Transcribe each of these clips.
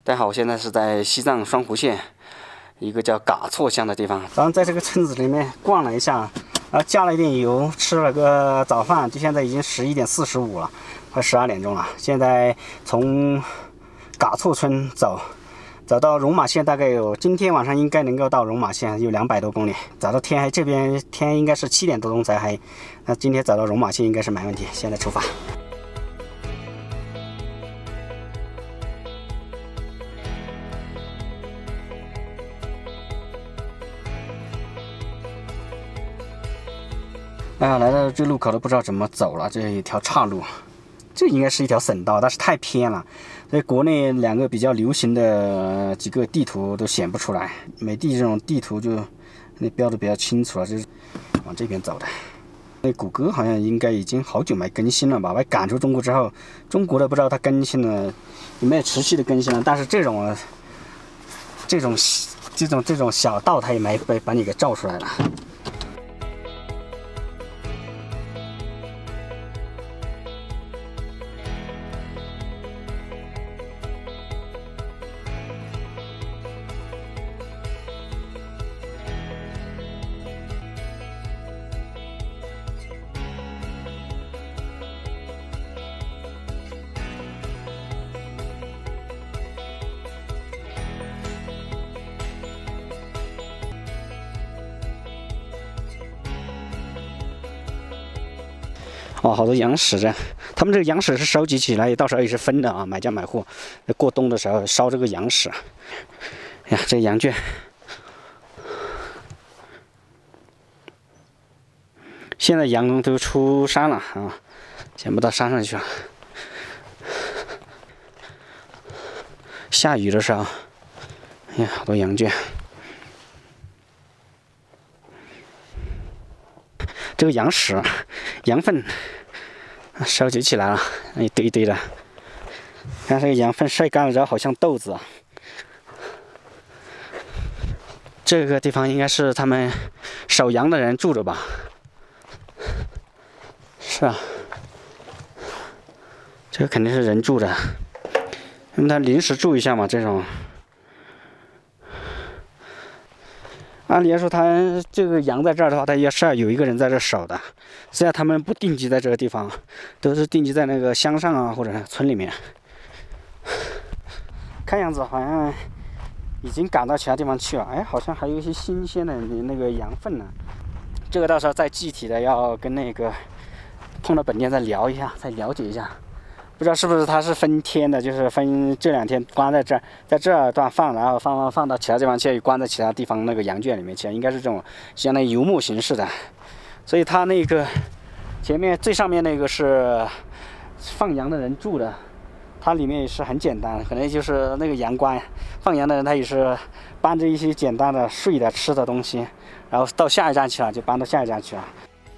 大家好，我现在是在西藏双湖县一个叫嘎措乡的地方。然后在这个村子里面逛了一下，然后加了一点油，吃了个早饭，就现在已经11点45了，快12点钟了。现在从嘎措村走到戎马县，大概今天晚上应该能够到戎马县，有200多公里。走到天黑，这边天应该是7点多钟才黑，那今天走到戎马县应该是没问题。现在出发。来到这路口都不知道怎么走了，这一条岔路，这应该是一条省道，但是太偏了，所以国内2个比较流行的几个地图都显不出来。美的这种地图就那标的比较清楚了，就是往这边走的。那谷歌好像应该已经好久没更新了吧？把赶出中国之后，中国的不知道它更新了有没有持续的更新了，但是这种小道它也没把你给照出来了。哦，好多羊屎这，他们这个羊屎是收集起来，到时候也是分的啊，买家买户过冬的时候烧这个羊屎。哎呀，这羊圈，现在羊都出山了啊，全部到山上去了。下雨的时候，哎呀，好多羊圈。这个羊屎、羊粪收集起来了，一堆一堆的。看这个羊粪晒干了之后，好像豆子啊。这个地方应该是他们守羊的人住的吧？是啊，这个肯定是人住的，因为他临时住一下嘛，这种。按理来说，他这个羊在这儿的话，他也是要有一个人在这守的。虽然他们不定居在这个地方，都是定居在那个乡上啊，或者村里面。看样子好像已经赶到其他地方去了。哎，好像还有一些新鲜的那个羊粪呢。这个到时候再具体的要跟那个碰到本店再聊一下，再了解一下。不知道是不是它是分天的，就是分这2天关在这儿，在这段放，然后放到其他地方去，关在其他地方那个羊圈里面去，应该是这种相当于游牧形式的。所以它那个前面最上面那个是放羊的人住的，它里面也是很简单，可能就是那个羊倌放羊的人，他也是搬着一些简单的睡的吃的东西，然后到下一站去了，就搬到下一站去了。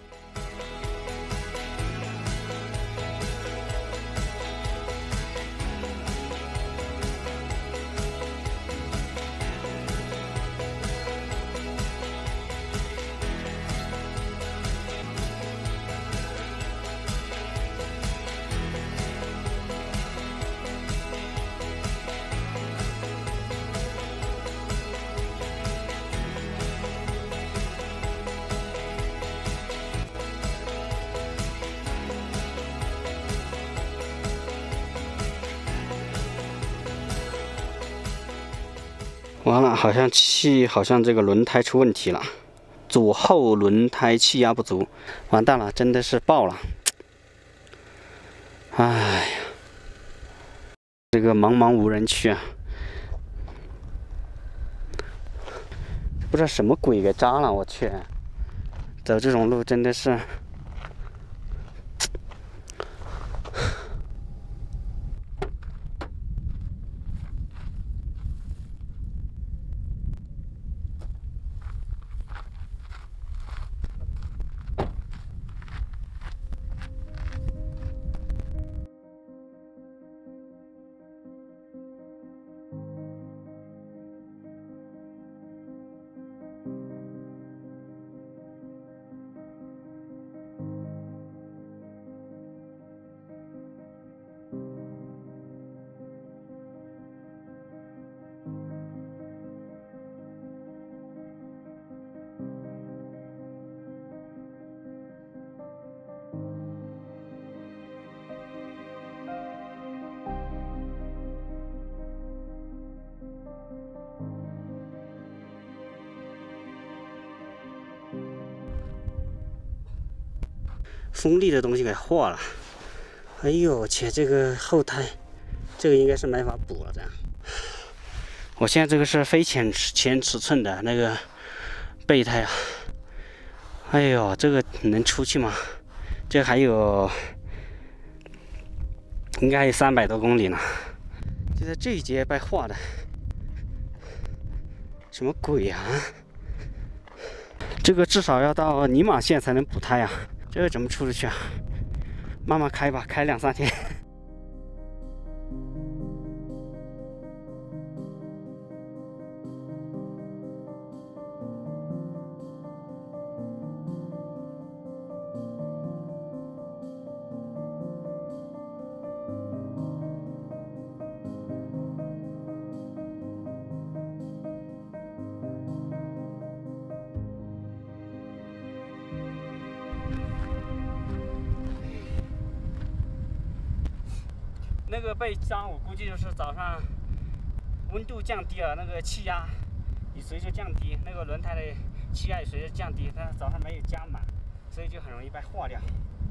完了，好像这个轮胎出问题了，左后轮胎气压不足，完蛋了，真的是爆了。哎呀，这个茫茫无人区啊，不知道什么鬼给扎了，我去，走这种路真的是。 锋利的东西给化了。哎呦，且这个后胎，这个应该是没法补了。这样，我现在这个是非前尺寸的那个备胎啊。哎呦，这个能出去吗？这还有，应该还有300多公里呢。就在这一节被化的，什么鬼啊？这个至少要到尼玛县才能补胎啊！这个怎么出得去啊？慢慢开吧，开2、3天。那个背章我估计就是早上温度降低了，那个气压也随着降低，那个轮胎的气压也随着降低，它早上没有加满，所以就很容易被化掉。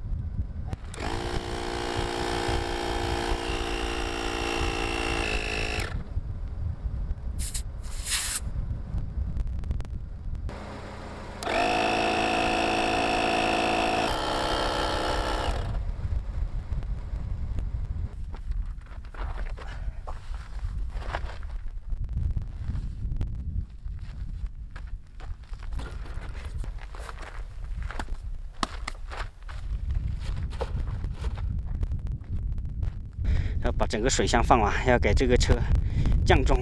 要把整个水箱放完，要给这个车降重。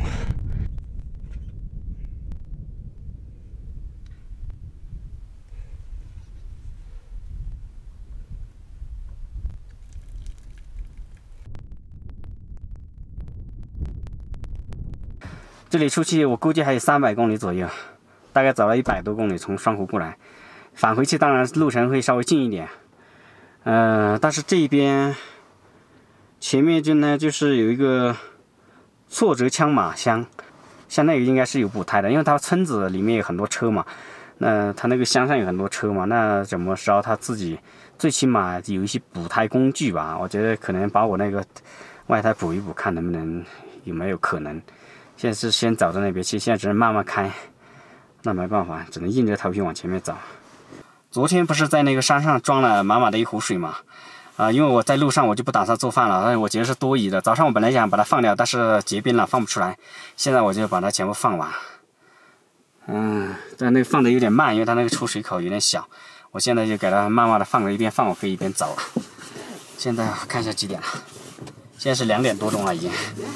这里出去我估计还有300公里左右，大概走了100多公里从双湖过来，返回去当然路程会稍微近一点。但是这边前面就是有一个挫折枪马箱，像那个应该是有补胎的，因为它村子里面有很多车嘛，那它那个乡上有很多车嘛，那怎么着他自己最起码有一些补胎工具吧，我觉得可能把我那个外胎补一补，看能不能有没有可能。现在是先走到那边去，现在只能慢慢开，那没办法，只能硬着头皮往前面走。昨天不是在那个山上装了满满的一壶水嘛？因为我在路上我就不打算做饭了，但是我觉得是多余的。早上我本来想把它放掉，但是结冰了放不出来，现在我就把它全部放完。但那个放的有点慢，因为它那个出水口有点小。我现在就给它慢慢的放了，一边放我可以一边走了。现在看一下几点了，现在是2点多钟了已经。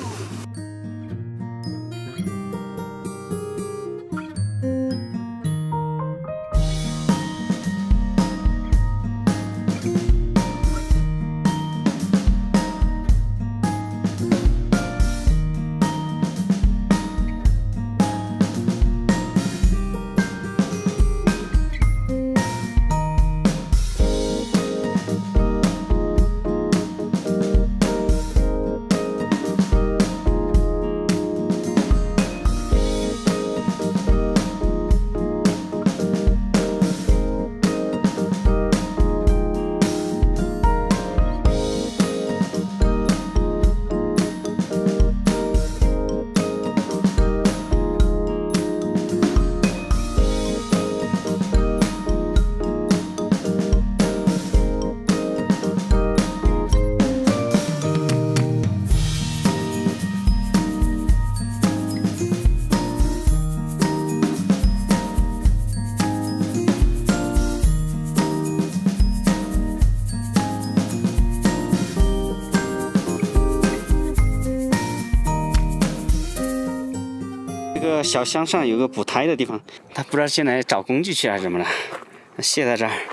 这个小箱上有个补胎的地方，他不知道现在找工具去还是什么了，卸在这儿。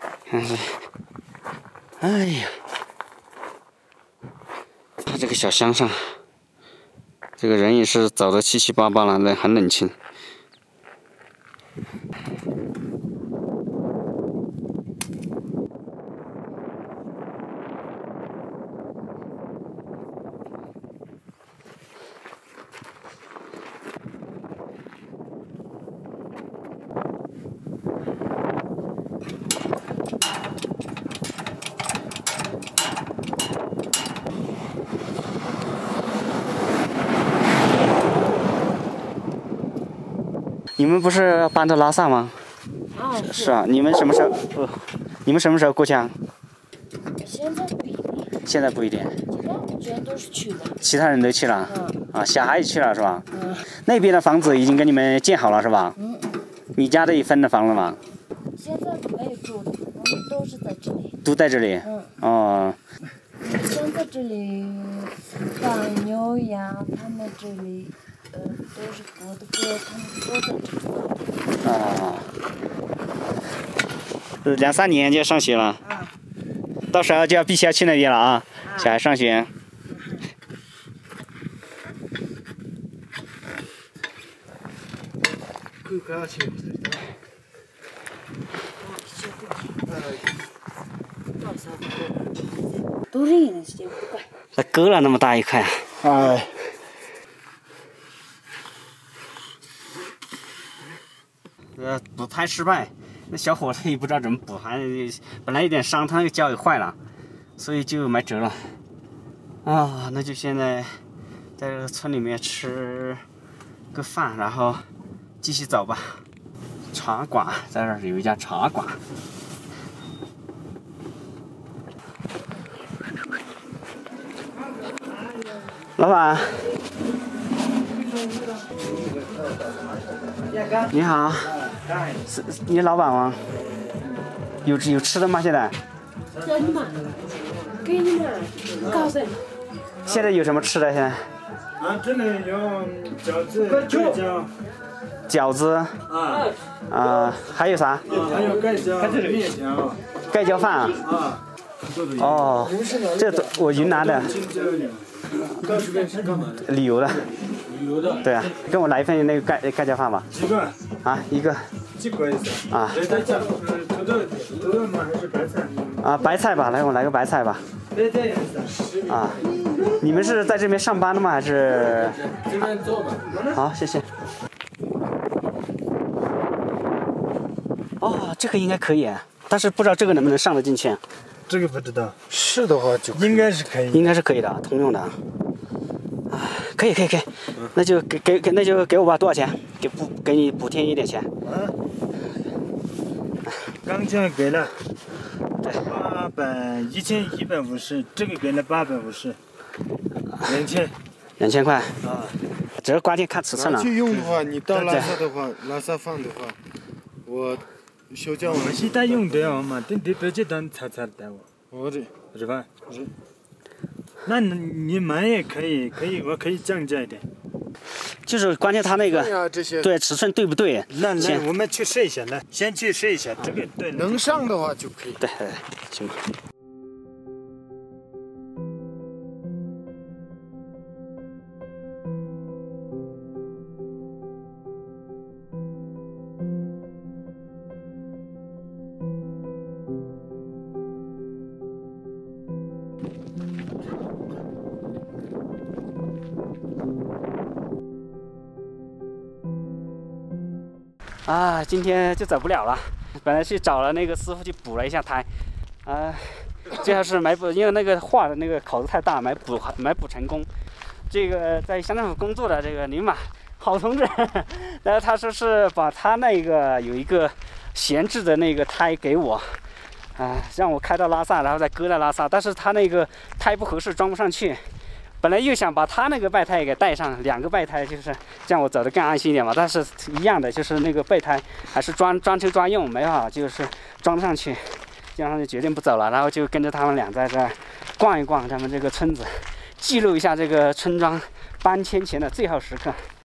哎呀，他这个小箱上，这个人也是走得七七八八了，很冷清。 你们不是搬到拉萨吗？ 啊， 是啊，你们什么时候？你们什么时候过去啊？ 现在不一定， 现在不一定， 其他全都是去了。 其他人都去了。啊，小孩也去了是吧？ 嗯。 那边的房子已经给你们建好了是吧？ 嗯。 你家的也分了房了吗？ 现在没有住的，我们都是在这里。 都在这里。 嗯。 哦。 现在这里放牛羊，他们这里都是我的哥，他们都在这里。 啊。2、3年就要上学了。 啊。 到时候就要必须要去那边了啊！小孩上学。 都认了，先不管。 那割了那么大一块啊！ 哎。 补胎失败，那小伙子也不知道怎么补，还本来有点伤，他那个脚也坏了，所以就没辙了。啊，那就现在在这个村里面吃个饭，然后继续走吧。茶馆在这儿有一家茶馆。老板，你好，是你老板吗？有吃的吗？现在？ 给你们，给你们，告诉你。 现在有什么吃的？现在？ 啊，这里有饺子、盖饺。 饺子。还有啥？ 还有盖饺、面条。 盖饺饭啊？ 啊。 哦，这都我云南的。旅游的。 旅游的。 对啊，跟我来一份那个盖饺饭吧。 几个？ 啊，一个。 几个意思？ 啊。 土豆吗？还是白菜？ 啊，白菜吧，来我来个白菜吧。 白菜也是。 啊，你们是在这边上班的吗？还是？ 这边做吧。 好，谢谢。哦，这个应该可以，但是不知道这个能不能上得进去。 这个不知道。是的话就应该是可以。 应该是可以的，通用的。啊，可以。那就那就给我吧，多少钱？给你补贴一点钱。 刚才给了。 对。 1150，这个给了850。2000 块。 啊。 只是关键看尺寸了。 去用的话，你到拉萨的话，拉萨放的话，我休假我现在用的嘛，等别这单才带我。我的是吧？是。那你们也可以，我可以降价一点。 就是关键他那个，对尺寸对不对？ 那我们去试一下，来，先去试一下这个对。能上的话就可以。 对，行吧。啊，今天就走不了了。本来去找了那个师傅去补了一下胎，最后是没补，因为那个画的那个口子太大，没补成功。这个在乡政府工作的这个尼玛好同志，然后他说是把他那个有一个闲置的那个胎给我，让我开到拉萨，然后再搁在拉萨，但是他那个胎不合适，装不上去。本来又想把他那个备胎给带上，2个备胎，就是这样我走得更安心一点嘛。但是一样的，就是那个备胎还是专车专用，没办法，就是装上去，这样就决定不走了。然后就跟着他们俩在这儿逛一逛咱们这个村子，记录一下这个村庄搬迁前的最后时刻。